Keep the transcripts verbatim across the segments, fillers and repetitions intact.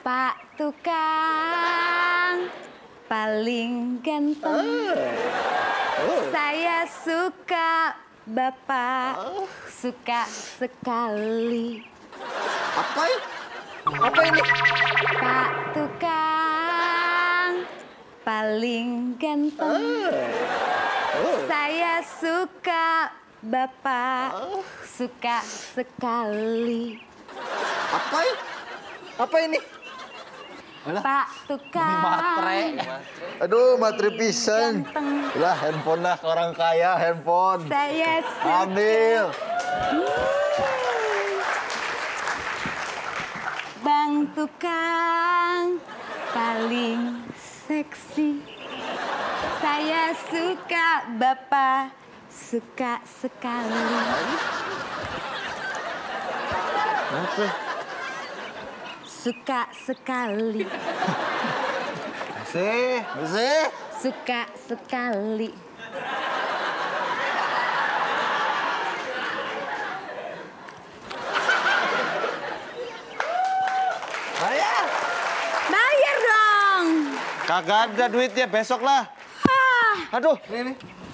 Pak Tukang paling ganteng. Oh. Saya suka Bapak, oh. Suka sekali. Apa ya? Apa ini? Pak Tukang paling ganteng. Oh. Oh. Saya suka Bapak, oh. Suka sekali. Apa ya? Apa ini? Alah. Pak Tukang. Matre. Aduh, matre pisan. Lah, handphone lah orang kaya, handphone. Saya suka. Ambil. Bang Tukang paling seksi. Saya suka Bapak, suka sekali. Apa? Suka sekali. Sih, sih. Suka sekali. Bayar. Bayar dong. Kagak ada duitnya, besok lah. Hah. Aduh, ini.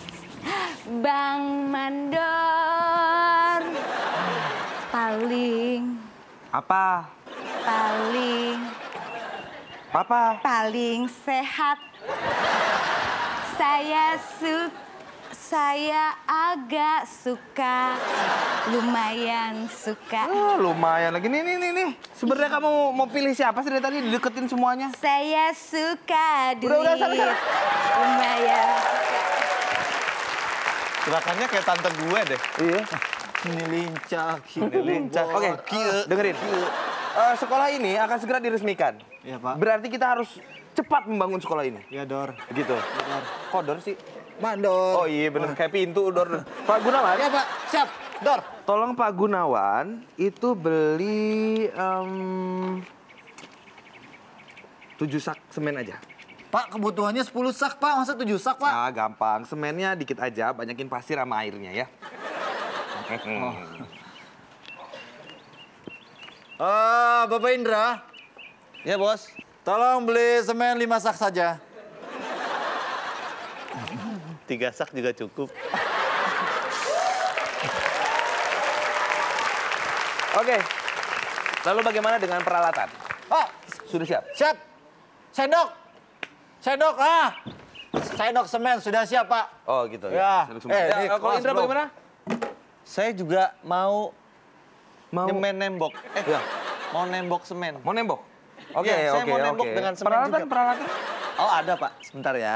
Bang Mandor paling apa? Paling apa? Paling sehat. Saya su saya agak suka, lumayan suka. Oh, lumayan lagi nih nih nih nih. Sebenarnya kamu mau pilih siapa sih dari tadi dideketin semuanya? Saya suka duit. Udah udah sana sana. Lumayan suka. Gerakannya kayak tante gue deh. Iya. Ini lincah, ini lincah. Oke, okay, dengerin. Uh, sekolah ini akan segera diresmikan. Iya, Pak. Berarti kita harus cepat membangun sekolah ini. Iya, Dor. Gitu. Ya, Dor. Kok Dor sih? Mandor. Oh iya bener, kayak pintu Dor. Pak Gunawan. Iya, Pak. Siap, Dor. Tolong Pak Gunawan itu beli um, tujuh sak semen aja. Pak, kebutuhannya sepuluh sak, Pak. Masa tujuh sak, Pak? Ah, gampang. Semennya dikit aja, banyakin pasir sama airnya ya. Oh. Uh, Bapak Indra. Ya, Bos. Tolong beli semen lima sak saja. Tiga sak juga cukup. Oke. Lalu bagaimana dengan peralatan? Oh, sudah siap? Siap. Sendok. Sendok, ah. Sendok semen sudah siap, Pak. Oh, gitu ya. ya. Eh, ya, kalau Indra bro. Bagaimana? Saya juga mau, mau... nyemen nembok. Eh, ya. mau nembok semen. Mau nembok? Oke, okay, ya, saya oke, mau nembok oke. dengan semen peralatan, juga. Peralatan, Oh, ada, Pak. Sebentar ya.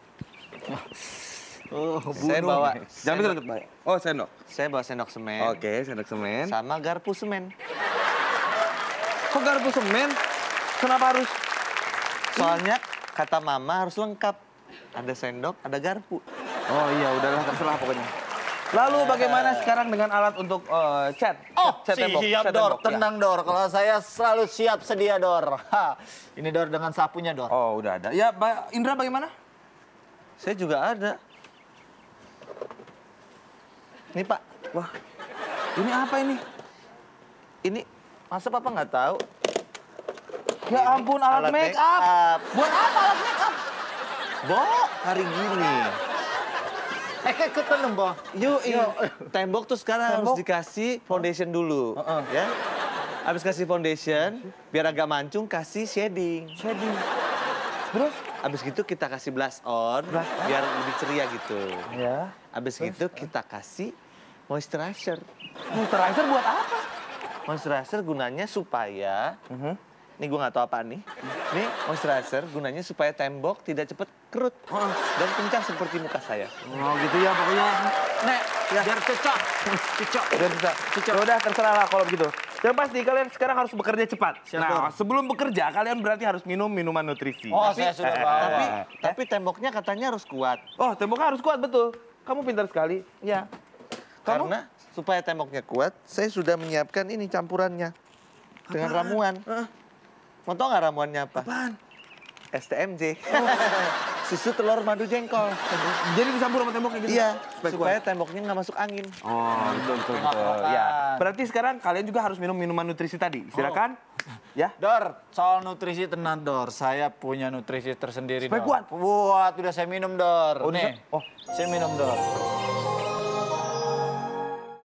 Oh, saya bawa. Jangan deket-deket, Pak. Oh, sendok. Saya bawa sendok semen. Oke, sendok semen. Sama garpu semen. Kok garpu semen? Kenapa harus? Soalnya kata Mama harus lengkap. Ada sendok, ada garpu. Oh iya, udahlah terserah pokoknya. Lalu bagaimana sekarang dengan alat untuk uh, cat? Oh, cat, cat tembok, siap, cat Dor. tembok, Tenang, ya. Dor. Kalau saya selalu siap sedia, Dor. Ha. Ini, Dor, dengan sapunya, Dor. Oh, udah ada. Ya, Mbak Indra bagaimana? Saya juga ada. Ini, Pak. Wah, ini apa ini? Ini, masa Papa nggak tahu? Ya ampun, alat, alat make, make up. up. Buat apa alat make up? Bo, hari gini. Eh, kayak ketemu, Bo. Yuk, yuk. Tembok tuh sekarang Tembok. harus dikasih foundation dulu. Uh -uh. Ya. Habis kasih foundation, biar agak mancung, kasih shading. Shading. Terus? Habis gitu kita kasih blush on, Blush on? biar lebih ceria gitu. Ya. Habis gitu kita kasih moisturizer. Moisturizer buat apa? Moisturizer gunanya supaya... Uh -huh. Ini gue nggak tahu apa nih. Ini moisturizer gunanya supaya tembok tidak cepet kerut. Oh. Dan kencang seperti muka saya. Oh gitu ya pokoknya. Nek, ya. Biar cocok. Cocok. Biar bisa. Ya udah terserah lah kalau begitu. Yang pasti kalian sekarang harus bekerja cepat. Siap, nah, Dor. sebelum bekerja kalian berarti harus minum minuman nutrisi. Oh, saya sudah bawa. Tapi, Eh. tapi temboknya katanya harus kuat. Oh, temboknya harus kuat betul. Kamu pintar sekali. Ya. Kamu? Karena supaya temboknya kuat, saya sudah menyiapkan ini campurannya. Dengan ramuan. Uh. Mau tau nggak ramuannya apa? Apaan? S T M J. Oh. susu telur madu jengkol. Jadi dicampur sama temboknya gitu? Iya, Supaya supaya kuat. temboknya nggak masuk angin. Oh, betul, betul, betul. Ya. Berarti sekarang kalian juga harus minum minuman nutrisi tadi. Silakan. Ya. Dor, soal nutrisi tenang Dor. Saya punya nutrisi tersendiri Supaya Dor. kuat? Kuat, udah saya minum Dor. Oh, Nih, udah- oh. saya minum Dor.